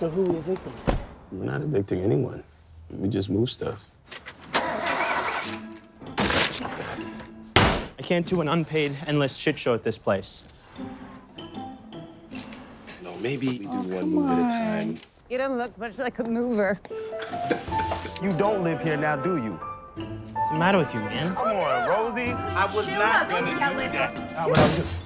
So who are we evicting? We're not evicting anyone. We just move stuff. I can't do an unpaid, endless shit show at this place. No, maybe we do one move at a time. You don't look much like a mover. You don't live here now, do you? What's the matter with you, man? Come on, Rosie. I was not gonna do that.